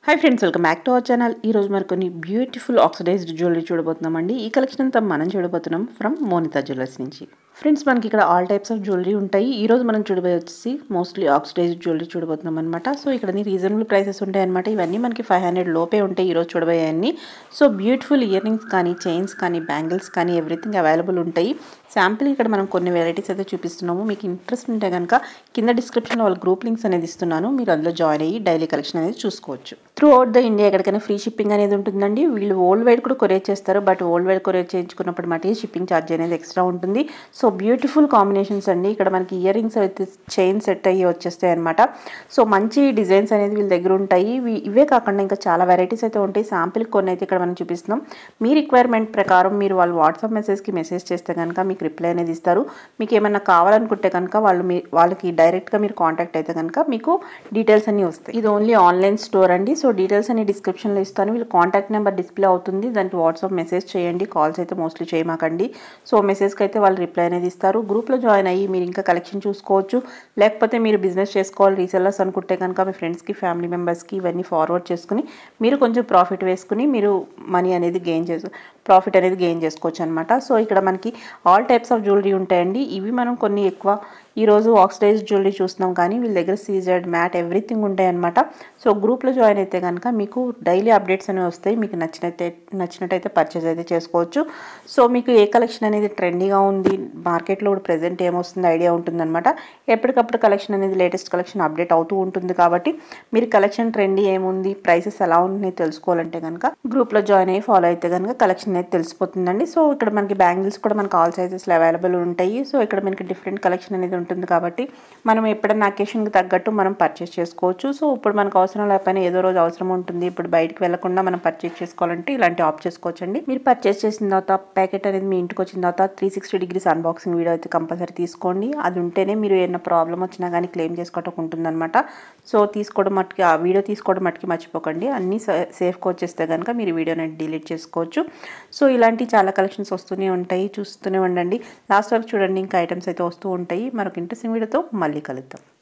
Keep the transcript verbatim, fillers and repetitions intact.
Hi friends, welcome back to our channel. ఈ రోజు మరి కొన్ని బ్యూటిఫుల్ ఆక్సిడైజ్డ్ జ్యువెలరీ చూడబోతున్నామండి. ఈ కలెక్షన్ అంతా మనం చూడబోతున్నాం ఫ్రమ్ మోనితా జ్యువెలర్స్ నుంచి. ఫ్రెండ్స్, మనకి ఇక్కడ ఆల్ టైప్స్ ఆఫ్ జ్యువెలరీ ఉంటాయి. ఈ రోజు మనం చూడబోయే వచ్చేసి మోస్ట్లీ ఆక్సిడైజ్డ్ జ్యువెలరీ చూడబోతున్నాం అనమాట. సో ఇక్కడ రీజనబుల్ ప్రైసెస్ ఉంటాయి అనమాట. ఇవన్నీ మనకి ఫైవ్ హండ్రెడ్ లోపే ఉంటాయి ఈ రోజు చూడబోయే అన్ని. సో బ్యూటిఫుల్ ఇయర్ రింగ్స్ కానీ, చైన్స్ కానీ, బ్యాంగిల్స్ కానీ ఎవ్రీథింగ్ అవైలబుల్ ఉంటాయి. శాంపిల్ ఇక్కడ మనం కొన్ని వెరైటీస్ అయితే చూపిస్తున్నాము. మీకు ఇంట్రెస్ట్ ఉంటే కనుక కింద డిస్క్రిప్షన్లో వాళ్ళ గ్రూప్ లింక్స్ అనేది ఇస్తున్నాను. మీరు అందులో జాయిన్ అయ్యి డైలీ కలెక్షన్ అనేది చూసుకోవచ్చు. త్రూ అవుట్ ద ఇండియా ఎక్కడికైనా ఫ్రీ షిప్పింగ్ అనేది ఉంటుందండి. వీళ్ళు వరల్డ్ వైడ్ కూడా కొరియర్ చేస్తారు. బట్ వరల్డ్ వైడ్ కొరియర్ చేయించుకున్నప్పుడు మటుకి షిప్పింగ్ ఛార్జ్ అనేది ఎక్స్ట్రా ఉంటుంది. సో బ్యూటిఫుల్ కాంబినేషన్స్ అండి. ఇక్కడ మనకి ఇయర్ రింగ్స్ అయితే చైన్ సెట్ అయ్యి వచ్చేస్తాయి అనమాట. సో మంచి డిజైన్స్ అనేది వీళ్ళ దగ్గర ఉంటాయి. ఇవే కాకుండా ఇంకా చాలా వెరైటీస్ అయితే ఉంటాయి. శాంపిల్ కొన్ని అయితే ఇక్కడ మనం చూపిస్తున్నాం. మీ రిక్వైర్మెంట్ ప్రకారం మీరు వాళ్ళు వాట్సాప్ మెసేజ్కి మెసేజ్ చేస్తే కనుక మీకు రిప్లై అనేది ఇస్తారు. మీకు ఏమైనా కావాలనుకుంటే కనుక వాళ్ళు మీ వాళ్ళకి డైరెక్ట్గా మీరు కాంటాక్ట్ అయితే కనుక మీకు డీటెయిల్స్ అన్నీ వస్తాయి. ఇది ఓన్లీ ఆన్లైన్ స్టోర్ అండి. సో డీటెయిల్స్ అన్ని డిస్క్రిప్షన్లో ఇస్తాను. వీళ్ళు కాంటాక్ట్ నెంబర్ డిస్ప్లే అవుతుంది. దానికి వాట్సాప్ మెసేజ్ చేయండి. కాల్స్ అయితే మోస్ట్లీ చేయమాకండి. సో మెసేజ్కి అయితే వాళ్ళు రిప్లై అనేది ఇస్తారు. గ్రూప్లో జాయిన్ అయ్యి మీరు ఇంకా కలెక్షన్ చూసుకోవచ్చు. లేకపోతే మీరు బిజినెస్ చేసుకోవాలి రీసెల్లర్స్ అనుకుంటే కనుక మీ ఫ్రెండ్స్కి, ఫ్యామిలీ మెంబర్స్కి ఇవన్నీ ఫార్వర్డ్ చేసుకుని మీరు కొంచెం ప్రాఫిట్ వేసుకుని మీరు మనీ అనేది గెయిన్ చేసు ప్రాఫిట్ అనేది గెయిన్ చేసుకోవచ్చు అనమాట. సో ఇక్కడ మనకి ఆల్ టైప్స్ ఆఫ్ జ్యువెలరీ ఉంటాయండి. ఇవి మనం కొన్ని ఎక్కువ ఈరోజు ఆక్సిడైజ్డ్ జ్యువెలరీ చూస్తున్నాం, కానీ వీళ్ళ దగ్గర సీజెడ్, మ్యాట్ ఎవ్రీథింగ్ ఉంటాయన్నమాట. సో గ్రూప్లో జాయిన్ అయితే కనుక మీకు డైలీ అప్డేట్స్ అనేవి వస్తాయి. మీకు నచ్చినట్టే నచ్చినట్టయితే పర్చేస్ అయితే చేసుకోవచ్చు. సో మీకు ఏ కలెక్షన్ అనేది ట్రెండీగా ఉంది, మార్కెట్లో కూడా ప్రెజెంట్ ఏమొస్తుంది ఐడియా ఉంటుందన్నమాట. ఎప్పటికప్పుడు కలెక్షన్ అనేది లేటెస్ట్ కలెక్షన్ అప్డేట్ అవుతూ ఉంటుంది. కాబట్టి మీరు కలెక్షన్ ట్రెండీ ఏముంది, ప్రైసెస్ ఎలా ఉన్నాయి తెలుసుకోవాలంటే కనుక గ్రూప్లో జాయిన్ అయ్యి ఫాలో అయితే కనుక కలెక్షన్ అయితే తెలిసిపోతుందండి. సో ఇక్కడ మనకి బ్యాంగిల్స్ కూడా మనకు ఆల్ సైజెస్లో అవైలబుల్ ఉంటాయి. సో ఇక్కడ మనకి డిఫరెంట్ కలెక్షన్ అనేది ఉంటుంది. కాబట్టి మనం ఎప్పుడైనా అకేషన్కి తగ్గట్టు మనం పర్చేస్ చేసుకోవచ్చు. సో ఇప్పుడు మనకు అవసరం లేకపోయినా ఏదో రోజు అవసరం ఉంటుంది, ఇప్పుడు బయటకు వెళ్లకుండా మనం పర్చేస్ చేసుకోవాలంటే ఇలాంటి ఆప్ చేసుకోవచ్చండి. మీరు పర్చేస్ చేసిన తర్వాత ప్యాకెట్ అనేది మీ ఇంటికి వచ్చిన తర్వాత three sixty degrees unboxing video అయితే కంపల్సరీ తీసుకోండి. అది ఉంటేనే మీరు ఏమైనా ప్రాబ్లం వచ్చినా కానీ క్లెయిమ్ చేసుకోవటం ఉంటుందన్నమాట. సో తీసుకోవడం మట్టుకి ఆ వీడియో తీసుకోవడం మట్టుకి మర్చిపోకండి. అన్నీ సేఫ్గా వచ్చేస్తే కనుక మీరు వీడియోని డిలీట్ చేసుకోవచ్చు. సో ఇలాంటి చాలా కలెక్షన్స్ వస్తూనే ఉంటాయి, చూస్తూనే ఉండండి. లాస్ట్ వరకు చూడండి, ఇంకా ఐటమ్స్ అయితే వస్తూ ఉంటాయి. మరొక ఇంట్రెస్టింగ్ వీడియోతో మళ్ళీ కలుద్దాం.